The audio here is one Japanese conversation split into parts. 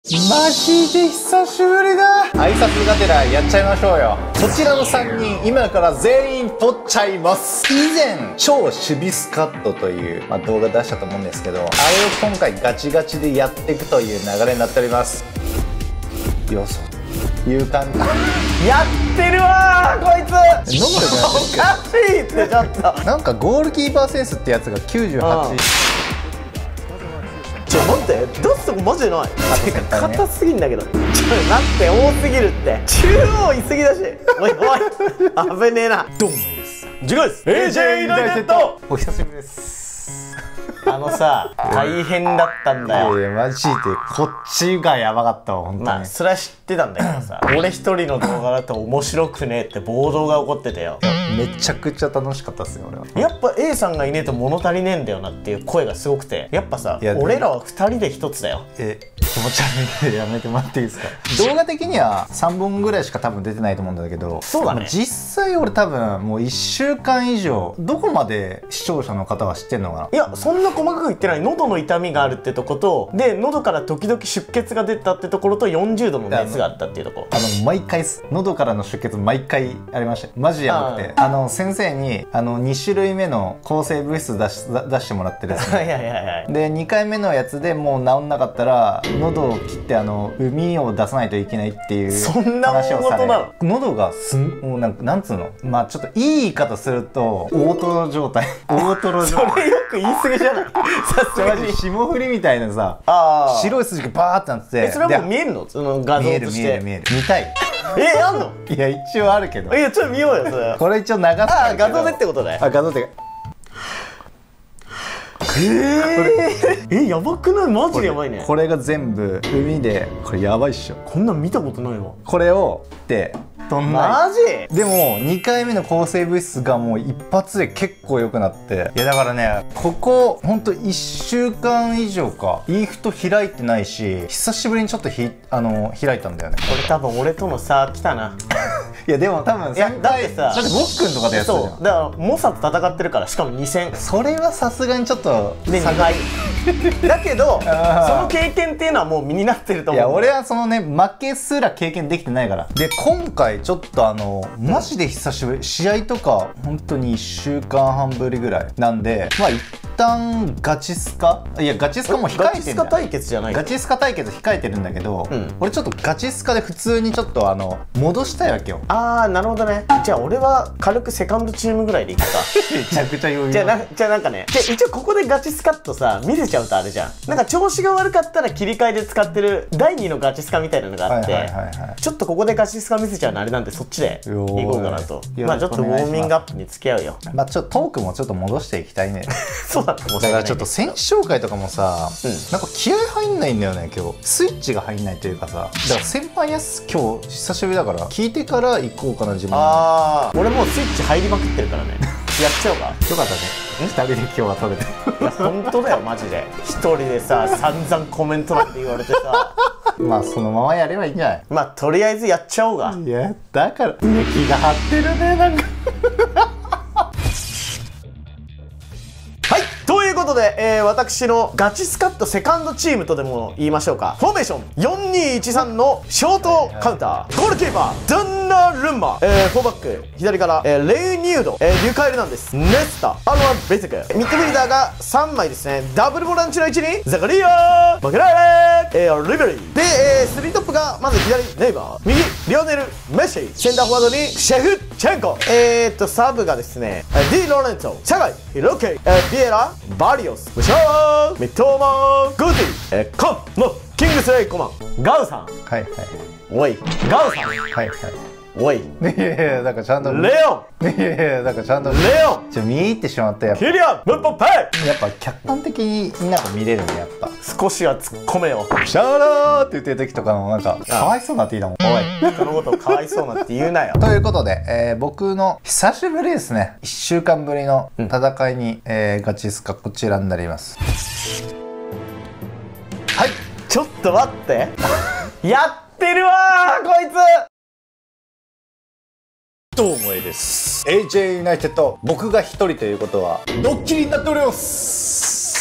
マジで久しぶりだ。挨拶がてらやっちゃいましょうよ。こちらの3人今から全員取っちゃいます。以前超守備スカットという、動画出したと思うんですけど、あれを今回ガチガチでやっていくという流れになっております。よそいう感じ。やってるわーこいつ。ノブルおかしいってちょっと。なんかゴールキーパーセンスってやつが98。 待って、出すとこマジでない。てか硬すぎんだけど。待って多すぎるって。中央いすぎだし。おいおい危ねえな。 どうもです。 次回です。 AJ ユナイテッド。 お久しぶりです。 さ大変だったんだよ。 いやマジでこっちがやばかったわ本当に。 それは知ってたんだけどさ俺一人の動画だと面白くねえって暴動が起こってたよ。 めちゃくちゃ楽しかったっすよ俺は。 やっぱ A さんがいねえと物足りねえんだよなっていう声がすごくて、やっぱさ俺らは2人で1つだよ。 気持ち悪いんでやめてもらっていいですか。動画的には3本ぐらいしか多分出てないと思うんだけど、 そうだね。 実際俺多分もう1週間以上どこまで視聴者の方は知ってんのかな。 いやそんな細かく言ってない。喉の痛みがあるってとことで、喉から時々出血が出たってところと40度の熱があったっていうとこ。 毎回喉からの出血毎回ありました。マジやばくて、先生に2種類目の抗生物質出してもらってですねで2回目のやつでもう治んなかったら喉を切って膿を出さないといけないっていう話をされ、喉がもうなんつうの、ちょっといい言い方すると大トロ状態。大トロ状態。 それよく言い過ぎじゃない。さすがに霜降りみたいなさ、白い筋がバーってなってて。 それはもう見えるの？その画像として見える見たい。 あんの？ いや一応あるけど。 いやちょっと見ようよそれ。 これ一応流す。 画像でってことね。 画像で。 やばくない？マジでやばいね。 これが全部海で、これやばいっしょ。 こんなん見たことないわ。 これをって飛んだ。 マジ？ でも2回目の抗生物質がもう一発で結構良くなって、いやだからねここほんと1週間以上かイーフト開いてないし、久しぶりにちょっと開いたんだよね。 これ多分俺との差来たな。 いやでも多分だってさ、 だってもっくんとかでやってたじゃん。 そうだから猛者と戦ってるから、しかも2戦。 それはさすがにちょっと 2敗だけどその経験っていうのはもう身になってると思う。 いや俺はそのね負けすら経験できてないから。で今回ちょっとマジで久しぶり、試合とか本当に1週間半ぶりぐらいなんで、一旦ガチスカ、いやガチスカも控えてんだよ。 ガチスカ対決じゃない。 ガチスカ対決控えてるんだけど、俺ちょっとガチスカで普通にちょっと戻したいわけよ。 なるほどね。じゃあ俺は軽くセカンドチームぐらいでいくか。 めちゃくちゃ余裕。 じゃあなんかね、一応ここでガチスカッとさ見れちゃうとあれじゃん。なんか調子が悪かったら切り替えで使ってる第2のガチスカみたいなのがあって、ちょっとここでガチスカ見せちゃうのあれなんで、そっちでいこうかなと。ちょっとウォーミングアップに付き合うよ。 ちょっとトークもちょっと戻していきたいね。 そうだった。 だからちょっと選手紹介とかもさ、なんか気合入んないんだよね今日。スイッチが入んないというかさ、だから先輩やす今日久しぶりだから聞いてから行こうかな自分。 俺もうスイッチ入りまくってるからね。やっちゃおうか。 よかったね。2人で今日は撮れて。 いや本当だよマジで。一人でさ散々コメントなんて言われてさ。 そのままやればいいんじゃない。 とりあえずやっちゃおうが。 いやだから気が張ってるねなんか。 ということで、私のガチスカッとセカンドチームとでも言いましょうか。フォーメーション4213のショートカウンター、ゴールキーパーダンナルンマ、フォーバック左から、レイニュード、リュカエルなんです。ネスタ、アロアンベテク、ミッドフィルダーが3枚ですね。ダブルボランチの位置にザカリアマクラーレ、リベリーで、スリートップがまず左ネイバー、右リオネルメッシ、センターフォワードにシェフチェンコ、サブがですねディ・ロレンツォ、シャガイ、ヒロケ、ビエラ、バリオス、ブシャー、ミトーマン、グーティ、コン、モ、キングスレイコマン、ガウさん、おい、ガウさん、おい、 いやいやだからちゃんとレオン、 いやいやだからちゃんとレオン、 見入ってしまったやっぱ。 キリアン、ムッポペイ。 やっぱ客観的にみんなが見れるねやっぱ。 少しは突っ込めよ。 シャーラーって言ってる時とかのなんかかわいそうなっていいだもん。おい人のことをかわいそうなって言うなよ。 ということで、僕の久しぶりですね1週間ぶりの戦いに、ガチスカこちらになります。 はい、ちょっと待ってやってるわーこいつ。 どうもです。 AJ ユナイテッド、僕が一人ということはドッキリになっております。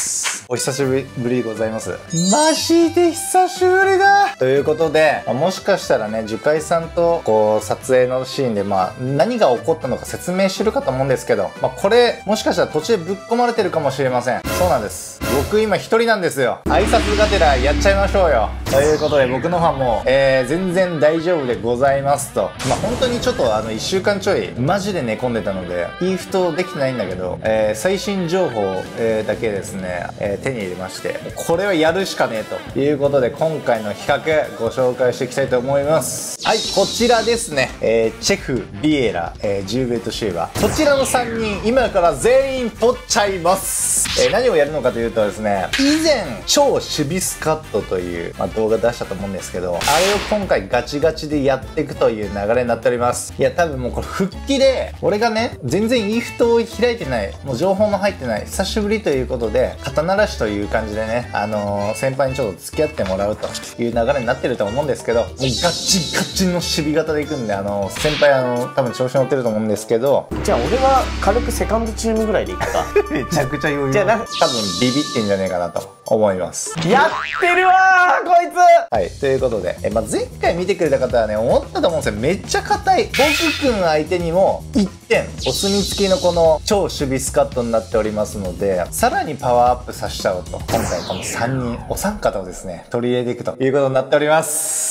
お久しぶりでございます。マジで久しぶりだということで、もしかしたらね、樹海さんとこう撮影のシーンで何が起こったのか説明してるかと思うんですけど、これもしかしたら途中でぶっ込まれてるかもしれません。そうなんです。僕今一人なんですよ。挨拶がてらやっちゃいましょうよ。ということで僕の方も、全然大丈夫でございますと。本当にちょっと1週間ちょいマジで寝込んでたので、いい布団できてないんだけど、最新情報、だけですね、手に入れまして、これはやるしかねえということで、今回の企画ご紹介していきたいと思います。はい、こちらですね、チェフ、ビエラ、ジューベルト・シューバー、こちらの3人今から全員取っちゃいます。何をやるのかというとですね、以前超守備スカットという、動画出したと思うんですけど、あれを今回ガチガチでやっていくという流れになっております。いや多分もうこれ復帰で、俺がね全然いい布団を開いてない、もう情報も入ってない、久しぶりということで肩慣らしという感じでね、先輩にちょっと付き合ってもらうという流れになってると思うんですけど、もうガチガチの守備型でいくんで、先輩多分調子乗ってると思うんですけど、 じゃあ俺は軽くセカンドチームぐらいでいくか。 めちゃくちゃ余裕。 じゃあ多分ビビってんじゃねえかなと思います。 やってるわーこいつ。 はい、ということで、前回見てくれた方はね思ったと思うんですよ。めっちゃ硬い。僕くん相手にも1点お墨付きのこの超守備スカットになっておりますので、さらにパワーアップさせちゃおうと、今回この3人お三方をですね取り入れていくということになっております。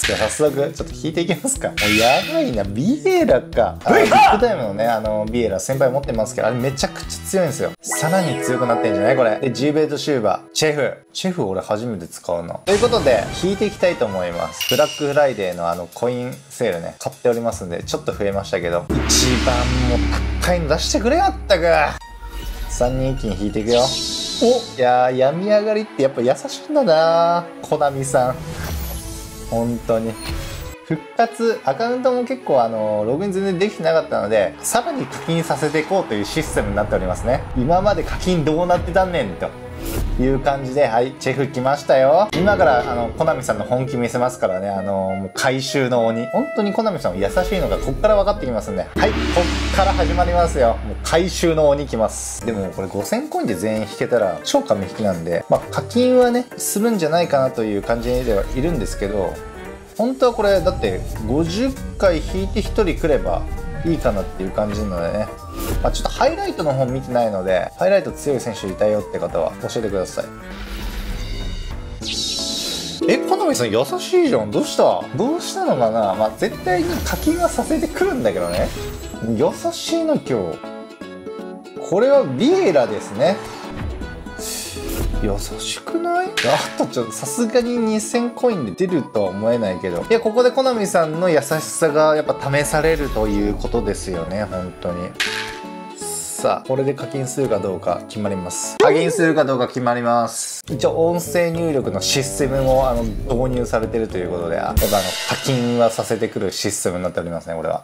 じゃあ早速ちょっと引いていきますか。もうやばいな、ビエラか。ビッグタイムのねビエラ先輩持ってますけど、あれめちゃくちゃ強いんですよ。さらに強くなってんじゃないこれ。でジューベルト・シューバー、チェフ俺初めて使うな。ということで引いていきたいと思います。ブラックフライデーのコインセールね買っておりますんで、ちょっと増えましたけど、一番もう高いの出してくれよったか。3人一気に引いていくよ。いやー、病み上がりってやっぱ優しいんだなコナミさん、本当に。復活アカウントも結構ログイン全然できてなかったので、さらに課金させていこうというシステムになっておりますね。今まで課金どうなってたんねんという感じで、はい、チェフ来ましたよ。今からコナミさんの本気見せますからね。もう回収の鬼、本当にコナミさんは優しいのがこっから分かってきますんで、はい、こっから始まりますよ。もう回収の鬼来ます。でもこれ5000コインで全員引けたら超紙引きなんで、課金はねするんじゃないかなという感じではいるんですけど、本当はこれだって50回引いて1人来ればいいかなっていう感じなのでね、ちょっとハイライトの方見てないので、ハイライト強い選手いたよって方は教えてください。コナミさん優しいじゃん。どうしたのかな。絶対に課金はさせてくるんだけどね。優しいな今日。これはビエラですね。優しくない？あとちょっとさすがに2000コインで出るとは思えないけど、いやここでコナミさんの優しさがやっぱ試されるということですよね、本当に。さあこれで課金するかどうか決まります。課金するかどうか決まります。一応音声入力のシステムも導入されてるということで、やっぱ課金はさせてくるシステムになっておりますね、これは。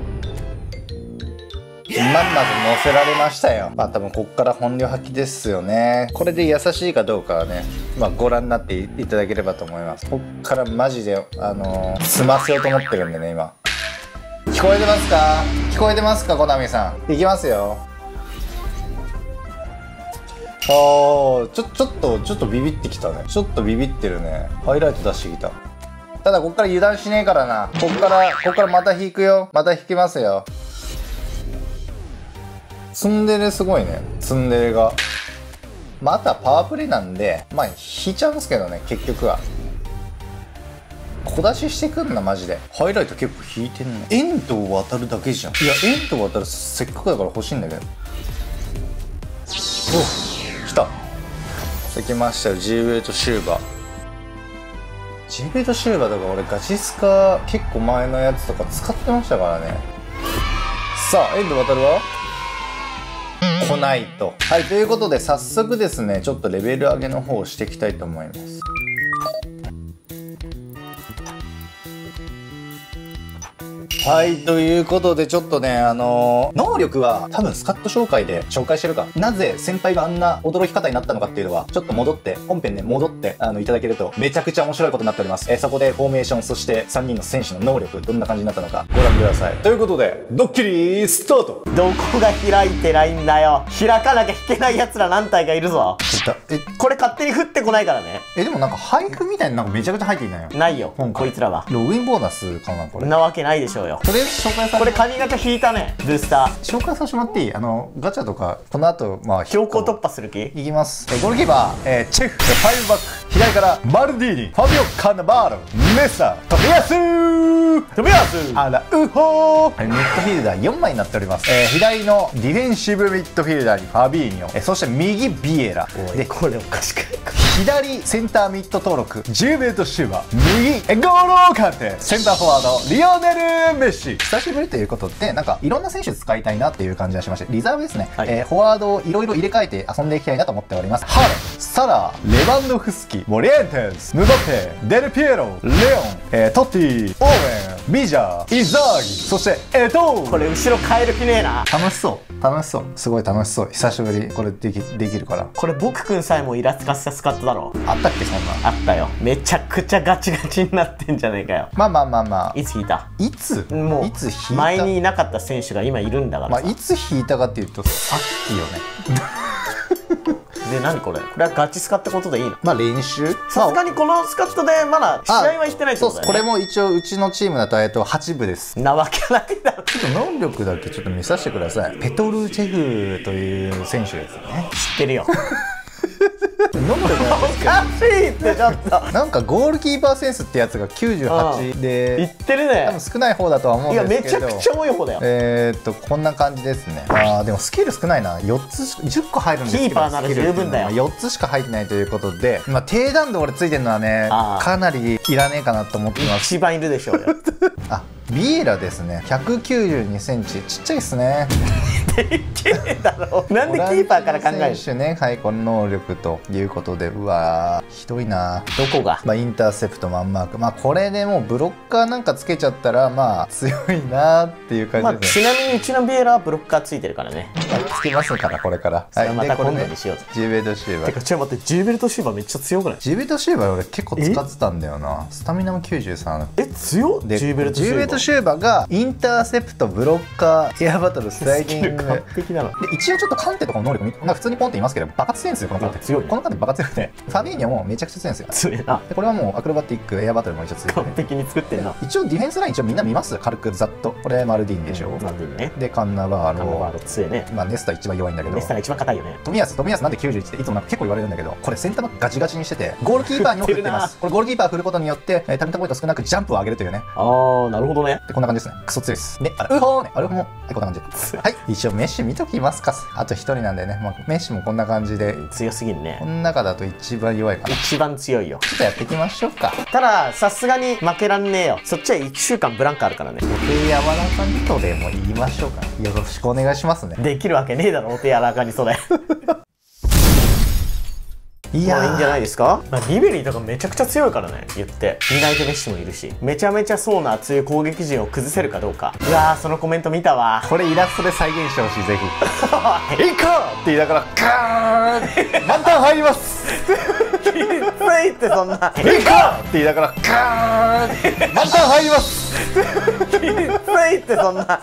まんまと乗せられましたよ。多分こっから本領発揮ですよね。これで優しいかどうかはね、ご覧になっていただければと思います。こっからマジで済ませようと思ってるんでね、今。聞こえてますか？聞こえてますか、コナミさん。いきますよ。ちょっとビビってきたね。ちょっとビビってるね。ハイライト出してきた。ただこっから油断しねえからな。こっからまた引くよ。また引きますよ。ツンデレすごいね。ツンデレが。あとはパワープレイなんで、引いちゃうんですけどね、結局は。小出ししてくんな、マジで。ハイライト結構引いてんね。遠藤渡るだけじゃん。いや、遠藤渡るせっかくだから欲しいんだけど。来た。来ましたよ、ジーベルト・シューバー。ジーベルト・シューバーとか俺ガチスカ結構前のやつとか使ってましたからね。さあ、遠藤渡るは来ないと。はい、ということで早速ですね、ちょっとレベル上げの方をしていきたいと思います。 はい、ということでちょっとね、能力は多分スカット紹介で紹介してるか。なぜ先輩があんな驚き方になったのかっていうのは、ちょっと戻って、本編ね、戻って、いただけると、めちゃくちゃ面白いことになっております。そこでフォーメーション、そして3人の選手の能力、どんな感じになったのか、ご覧ください。ということで、ドッキリスタート。 どこが開いてないんだよ。開かなきゃ引けない奴ら何体かいるぞ。これ勝手に降ってこないからね。 でもなんか配布みたいななんかめちゃくちゃ入っていないよ。 ないよ、こいつらは。 ログインボーナスかな、これ。 なわけないでしょうよ。 とりあえず紹介させて。 これ髪型引いたね、ブースター。 紹介させてもらっていい？ガチャとか、この後、まあ、 強行突破する気？ いきます。ゴールキーパー、チェフ、ファイブバック、左からマルディーニ、ファビオ・カナバーロ、メッサ、トビアスアラウホー。ミッドフィルダー4枚になっております。左のディフェンシブミッドフィルダーにファビーニョ、そして右ビエラ。 で、これおかしくないか。 左センターミッド登録10メートルシューバー、右ゴールカンテ、センターフォワードリオネル・メッシ。久しぶりということで、なんかいろんな選手使いたいなっていう感じがしまして、リザーブですね、フォワードをいろいろ入れ替えて遊んでいきたいなと思っております。ハレ、サラ、レバンドフスキ、モリエンテス、ムバペ、デルピエロ、レオン、トッティ、オーウェン、ビジャー、イザーギ、そしてエトー。 これ後ろ変える気ねえな。 楽しそう、楽しそう、すごい楽しそう。久しぶりこれできるから。 これ僕くんさえもイラつかせたスカットだろ。 あったっけ、そんな。 あったよ。めちゃくちゃガチガチになってんじゃねえかよ。 まあいつ引いた？ いつもういつ引いた？ 前にいなかった選手が今いるんだからさ。 いつ引いたかっていうとさっきよね。 で、何これ？これはガチスカってことでいいの？ 練習、 さすがにこのスカットでまだ試合はしてないってことだよね。 そう、これも一応うちのチームだと8部です。 なわけないだろ。 ちょっと能力だけちょっと見させてください。ペトルチェフという選手ですね。 知ってるよ。 能力なんですけど、 おかしいってちょっと。 なんかゴールキーパーセンスってやつが98で、 言ってるね。 多分少ない方だとは思うんですけど。 いや、めちゃくちゃ多い方だよ。 こんな感じですね。でもスキル少ないな。10個入るんですけど、 キーパーなら十分だよ。 4つしか入ってないということで、低弾道俺ついてるのはね、かなりいらねえかなと思ってます。 一番いるでしょうよ。 ビエラですね。192センチ、ちっちゃいですね。 でけえだろ。なんでキーパーから考える？ 選手ね、はい、この能力ということで、うわー、ひどいな。 どこが？ インターセプトマンマーク。これでもうブロッカーなんかつけちゃったら、強いなーっていう感じですね。 ちなみにうちのビエラはブロッカーついてるからね。 つけますから、これから。 それまた今度にしようぜ。 ジーベルトシューバー。 てか、ちょっと待って、ジーベルトシューバーめっちゃ強くない？ ジーベルトシューバー俺結構使ってたんだよな。スタミナも93。 強っ。ジーベルトシューバー。 ジーベルトシューバーがインターセプト、ブロッカー、エアバトル、スライディング。 完璧なの。 で、一応ちょっとカンテとかの能力普通にポンって言いますけど、爆発強いんですよ、このカンテ。 強い。 このカンテ爆発強くて、ファビーニャもめちゃくちゃ強いんですよ。 強いな。 で、これはもうアクロバティック、エアバトルも一応強い。 完璧に作ってんな。 一応ディフェンスライン一応みんな見ます？軽くざっと。これマルディーニでしょ。 マルディーニね。 で、カンナバーロ。 カンナバーロ強いね。 ネスタ一番弱いんだけど。 ネスタが一番硬いよね。 冨安なんで91っていつもなんか結構言われるんだけど、これセンターバックガチガチにしてて、ゴールキーパーにも振ってます。これゴールキーパー振ることによって、タミタポイント少なくジャンプを上げるというね。 なるほどね。 で、こんな感じですね。クソ強いです。で、アルホも、はい、こんな感じ。はい、一応メッシ見ときますか。あと1人なんでね、メッシもこんな感じで。 強すぎるね。 この中だと一番弱いかな。 一番強いよ。 ちょっとやっていきましょうか。 ただ、さすがに負けらんねえよ。そっちは1週間ブランクあるからね。 お手柔らかにとでも言いましょうか。よろしくお願いしますね。 できるわけねえだろ、お手柔らかにそれ。 いやー、 いいんじゃないですか。リベリーとかめちゃくちゃ強いからね、言って。担い手メッシもいるし、めちゃめちゃそうな熱い攻撃陣を崩せるかどうか。うわー、そのコメント見たわ。 これイラストで再現してほしい、ぜひ。いいかって言いながら、ガーン満タン入りますきついってそんな。 いいかって言いながら、ガーン満タン入りますきついってそんな。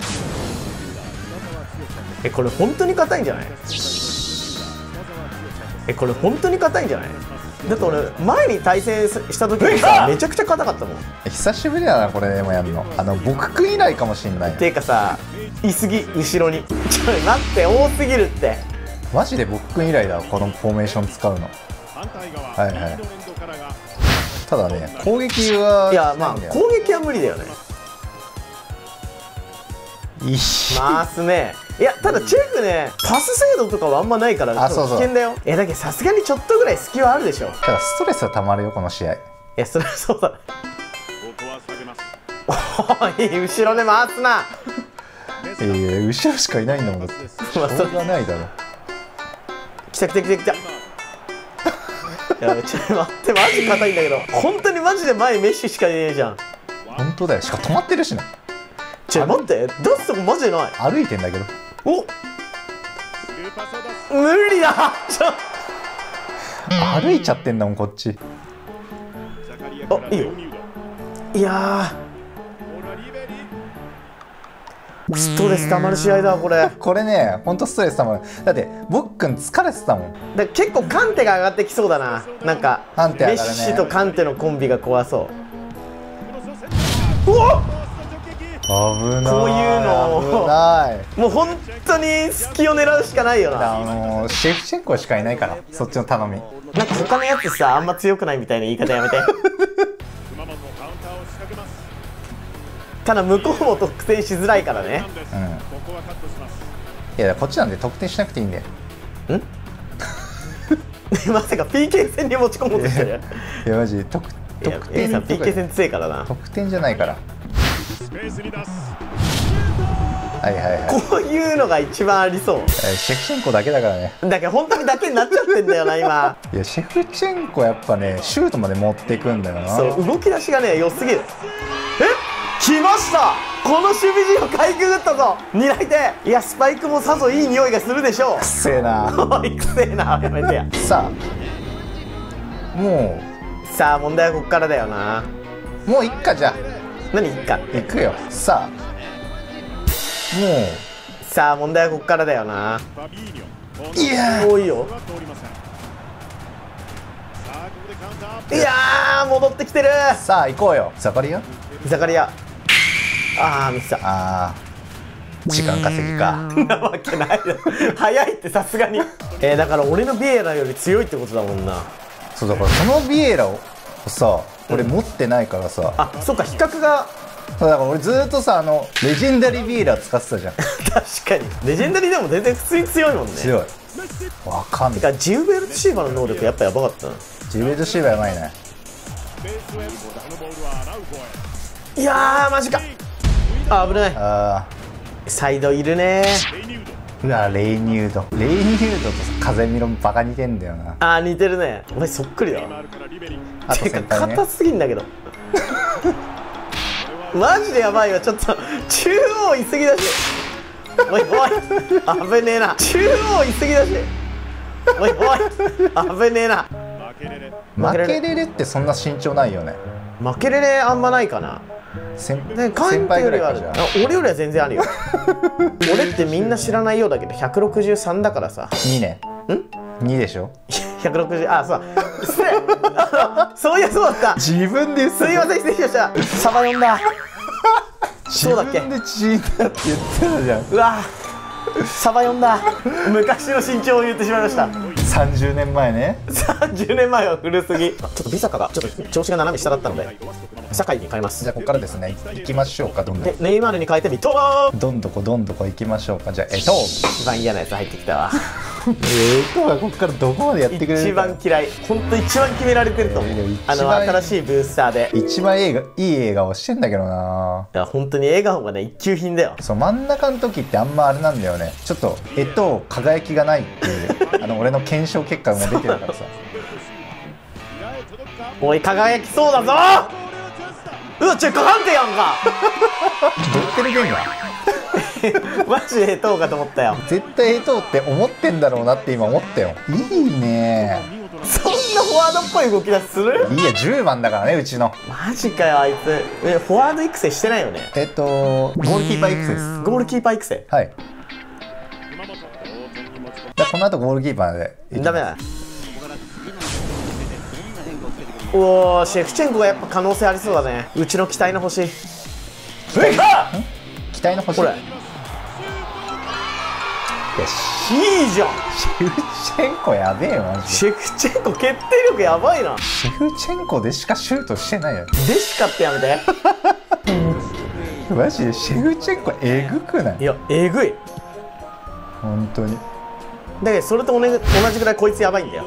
これ本当に硬いんじゃない？これ本当に硬いんじゃない？だって俺前に対戦した時にさ、めちゃくちゃ硬かったもん。 久しぶりだな、これでもやるの。僕くん以来かもしんない。 ていうかさ、いすぎ、後ろに。ちょっと待って、多すぎるって。 マジで僕くん以来だ、このフォーメーション使うの。はいはい。ただね、攻撃は。 いや、攻撃は無理だよね。ますね。いや、ただチェフね、パス精度とかはあんまないから危険だよ。だけどさすがにちょっとぐらい隙はあるでしょ。 ただストレスはたまるよ、この試合。 いや、それはそうだね。おい、後ろで回すな。 後ろしかいないんだもん。だってしょうがないだろ。 来た。いや、ちょっと待って、マジ硬いんだけど。本当にマジで前メッシしかいねえじゃん。 本当だよ、しかも止まってるしね。 待って、出すとこマジでない。 歩いてんだけど。 お、無理だ。 歩いちゃってんだもんこっち。 あ、いいよ。いやー、ストレス溜まる試合だこれ。 これね、ほんとストレスたまる。だってボックン疲れてたもん。 で結構カンテが上がってきそうだな。なんかカンテメッ上がるねシとカンテのコンビが怖そう。うわっ、 危ない。 こういうの危ない。 もう本当に隙を狙うしかないよな。 シェフチェンコしかいないから、そっちの頼み。 なんか他のやつさ、あんま強くないみたいな言い方やめて。ただ向こうも得点しづらいからね。 うん。いやこっちなんで得点しなくていいんだよ。 まさか PK 戦に持ち込もうとしてる。 いやマジ得いや A さん PK 戦強いからな。 得点じゃないから。はいはいはい。 こういうのが一番ありそう。 シェフチェンコだけだからね。 だけど本当にだけになっちゃってんだよな今。 いやシェフチェンコやっぱねシュートまで持っていくんだよな。 そう、動き出しがね良すぎる。来ました、この守備陣をかいくぐったぞ狙い手。いやスパイクもさぞいい匂いがするでしょう。 くせえな。 おいくせえな、やめてや。 さあもさあ問題はこっからだよな。 ういっか。じゃあ何いっか。 行くよ。さあもさあ問題はこっからだよな。 ういや多いよ。いやー戻ってきてる。 さあ行こうよ。ザカリア。 ザカリア、あーミスった。 あー時間稼ぎか。 なわけないよ。早いってさすがに。だから俺のビエラより強いってことだもんな。 そうだからそのビエラをさ俺持ってないからさ、 あ、そっか比較が。 そうだから俺ずーっとさレジェンダリービエラ使ってたじゃん。 確かにレジェンダリーでも全然普通に強いもんね。 強い。わかんない。 てかジウベルトシーバーの能力やっぱやばかったな。 ジベルトシーバーやばいね。 いやーマジか。あ、危ない。 あサイドいるね。 ーうわレイニュードと風見ろバカ似てんだよな。 あー似てるね。お前そっくりだわ。 あとてか先輩ね。 硬すぎんだけど。マジでやばいわ。ちょっと中央いすぎだし。おいおい危ねえな。中央いすぎだし。おいおい危ねえな。 負けれるってそんな身長ないよね。 負けれれあんまないかな。 先カンテよりはある。 じゃあ俺よりは全然あるよ。俺ってみんな知らないようだけど163だからさ。 2ね。2でしょ。 160、あ、そうだ失礼。そういやそうだった。 自分ですいません失礼しました。サバ呼んだ。そうだっけ。 自分で縮んだって言ってたじゃん。 うわサバ呼んだ。昔の身長を言ってしまいました。 30年前ね。 30年前は古すぎ。ちょっとビサカがちょっと調子が斜め下だったので酒井に変えます。 じゃあここからですね行きましょうか。どんどでネイマールに変えてミトーン。 どんどこ行きましょうか。じゃあ一番嫌なやつ入ってきたわ。 はここからどこまでやってくれる一番嫌い。本当一番決められてると思う。新しいブースターで一番いい映画をしてんだけどな。 いや本当に笑顔がね一級品だよ。 そう真ん中の時ってあんまあれなんだよね。ちょっと輝きがないっていう俺の検証結果も出てるからさ。 おい輝きそうだぞ。うわカンテやんか。 ドッテルゲンガーマジでヘトーかと思ったよ。 絶対ヘトーって思ってんだろうなって今思ったよ。いいね。 そんなフォワードっぽい動き出しする。 いいや10番だからねうちの。 マジかよあいつ。フォワード育成してないよね。 ゴールキーパー育成です。 ゴールキーパー育成。 はい。じゃあこの後ゴールキーパーでダメだ。おおシェフチェンコがやっぱ可能性ありそうだね。うちの期待の星。 期待の星。 これよしいいじゃん。 シェフチェンコやべえよマジで。 シェフチェンコ決定力やばいな。 シェフチェンコでしかシュートしてないよ。 でしかってやめて。 マジでシェフチェンコえぐくない？ いやえぐい。 本当に。 だけどそれと同じぐらいこいつやばいんだよ。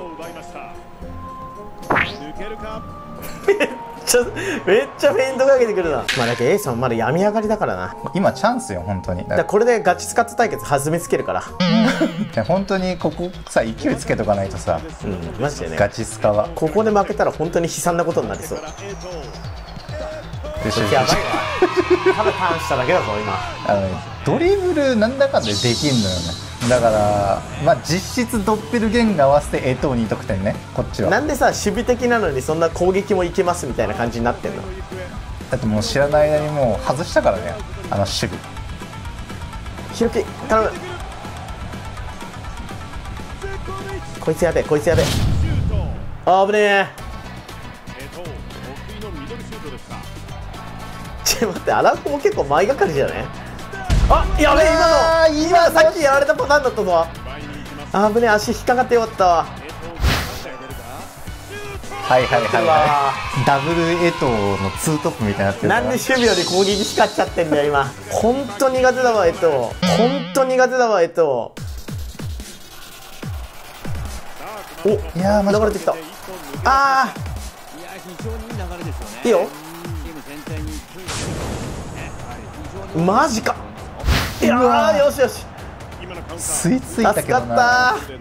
めっちゃフェイントかけてくるな。まあだけど A さんまだ病み上がりだからな。 今チャンスよ本当に。 だからこれでガチスカッツ対決弾みつけるから。 本当にここさ勢いつけとかないとさ。 マジでね。 ガチスカはここで負けたら本当に悲惨なことになりそう。 でこいつやばいわただターンしただけだぞ今。 ドリブルなんだかんだでできんのよね。だからまあ実質ドッペルゲンガー合わせて2得点ね、こっちは。 なんでさ守備的なのにそんな攻撃もいけますみたいな感じになってんの？ だってもう知らない間にもう外したからね、守備。 ひろき頼む。こいつやべえこいつやべえ。あぶねえ。ちょっと待って、アラフォも結構前がかりじゃない？あ、やべえ、今さっきやられたパターンだったぞ。あぶねえ、足引っかかってよかったわ。 はいはいはいはい、ダブルエトのツートップみたいになってるから。 なんで守備より攻撃光っちゃってんだよ今。ほんと苦手だわエト、ほんと苦手だわエト。お、 いやー、 流れてきた。あーいいよ。マジか。いやー、よしよし、 吸い付いたけどな。 助かった。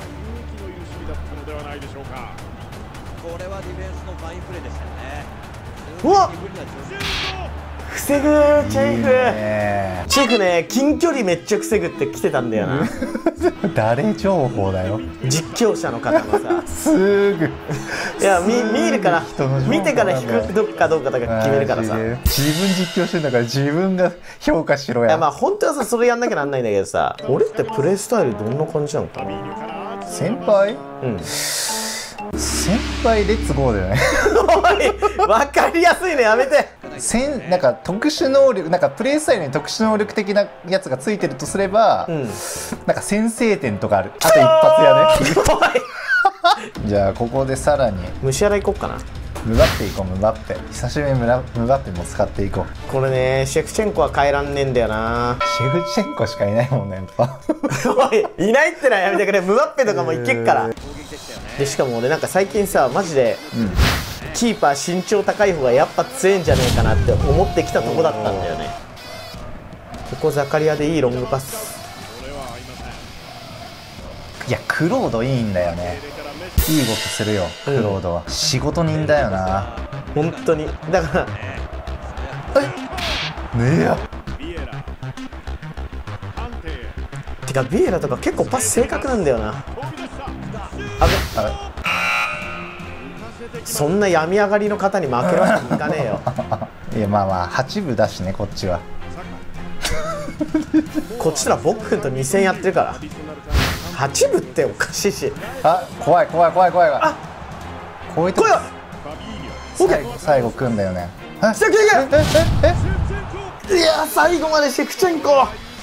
これはディフェンスのファインプレーでしたよね。 うわっ、防ぐチェイフ。チェイフね、近距離めっちゃ防ぐって来てたんだよな。 誰情報だよ、 実況者の方もさすぐいや見るから、見てから引くかどうかとか決めるからさ。 自分実況してんだから自分が評価しろや。 いやまあ本当はさそれやんなきゃなんないんだけどさ、俺ってプレースタイルどんな感じなのかな。 先輩、先輩レッツゴーだよね。 おい、分かりやすいね、やめて。 なんか特殊能力、なんかプレースタイルに特殊能力的なやつがついてるとすれば、なんか先制点とかある。あと一発やね。じゃあここでさらに虫洗い行こっかな。 ムバッペ行こう。ムバッペ久しぶりにムバッペも使っていこう。 これね、シェフチェンコは変えらんねえんだよな。 シェフチェンコしかいないもんね、やっぱ。 おい、いないってのはやめてくれ。ムバッペとかもいけっから。でしかも俺なんか最近さマジで、キーパー身長高い方がやっぱ強いんじゃねえかなって思ってきたとこだったんだよね。ここザカリアでいいロングパス。 いやクロードいいんだよね。いい動きするよクロードは。仕事人だよな本当に。だからねえや。 てかビエラとか結構パス正確なんだよな。あれそんな病み上がりの方に負けるわけにいかねえよ。 いやまあまあ8部だしね、こっちは。 こっちとらボックンと2戦やってるから。8部っておかしいし。 あ、怖い怖い怖い怖い。あ、こういうとこ最後組んだよね。 あ、来た来た来た。いや最後までシェフチェンコ。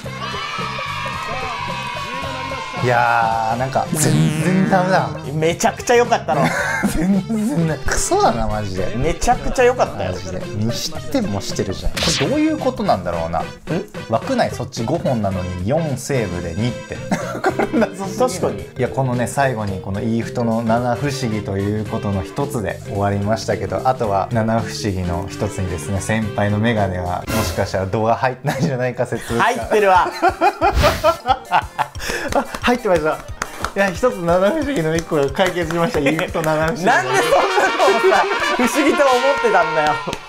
いやーなんか全然ダメだ。 めちゃくちゃ良かったの。 全然ね、クソだなマジで。 めちゃくちゃ良かったよマジで。にしてもしてるじゃん。これどういうことなんだろうな。枠内そっち5本なのに4セーブで2って。 確かに。 いやこのね最後にこのイーフトの七不思議ということの一つで終わりましたけど、あとは七不思議の一つにですね、先輩のメガネはもしかしたら度が入ってないんじゃないか説。 入ってるわ。 入ってました。いや一つ七不思議の1個が解決しました。イーフト七不思議。 なんでそんなのをさ不思議と思ってたんだよ。